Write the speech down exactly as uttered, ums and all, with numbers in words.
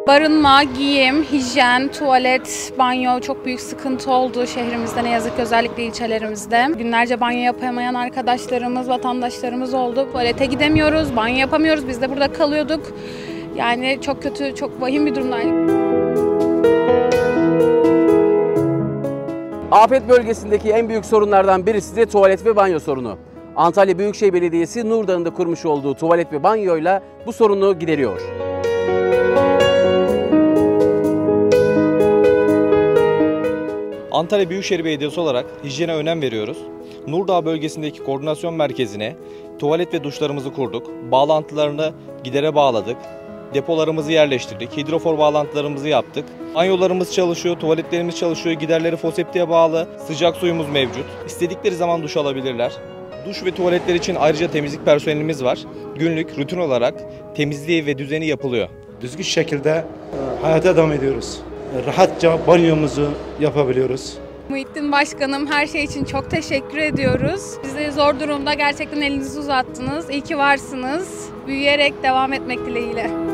Barınma, giyim, hijyen, tuvalet, banyo çok büyük sıkıntı oldu şehrimizde, ne yazık ki özellikle ilçelerimizde. Günlerce banyo yapamayan arkadaşlarımız, vatandaşlarımız oldu. Tuvalete gidemiyoruz, banyo yapamıyoruz, biz de burada kalıyorduk. Yani çok kötü, çok vahim bir durumdaydık. Afet bölgesindeki en büyük sorunlardan birisi de tuvalet ve banyo sorunu. Antalya Büyükşehir Belediyesi Nurdağ'ında kurmuş olduğu tuvalet ve banyoyla bu sorunu gideriyor. Antalya Büyükşehir Belediyesi olarak hijyene önem veriyoruz. Nurdağ bölgesindeki koordinasyon merkezine tuvalet ve duşlarımızı kurduk. Bağlantılarını gidere bağladık. Depolarımızı yerleştirdik. Hidrofor bağlantılarımızı yaptık. Banyolarımız çalışıyor, tuvaletlerimiz çalışıyor. Giderleri foseptiğe bağlı. Sıcak suyumuz mevcut. İstedikleri zaman duş alabilirler. Duş ve tuvaletler için ayrıca temizlik personelimiz var. Günlük rutin olarak temizliği ve düzeni yapılıyor. Düzgün şekilde hayata devam ediyoruz. Rahatça banyomuzu yapabiliyoruz. Muhittin Başkanım, her şey için çok teşekkür ediyoruz. Bizi zor durumda gerçekten elinizi uzattınız. İyi ki varsınız. Büyüyerek devam etmek dileğiyle.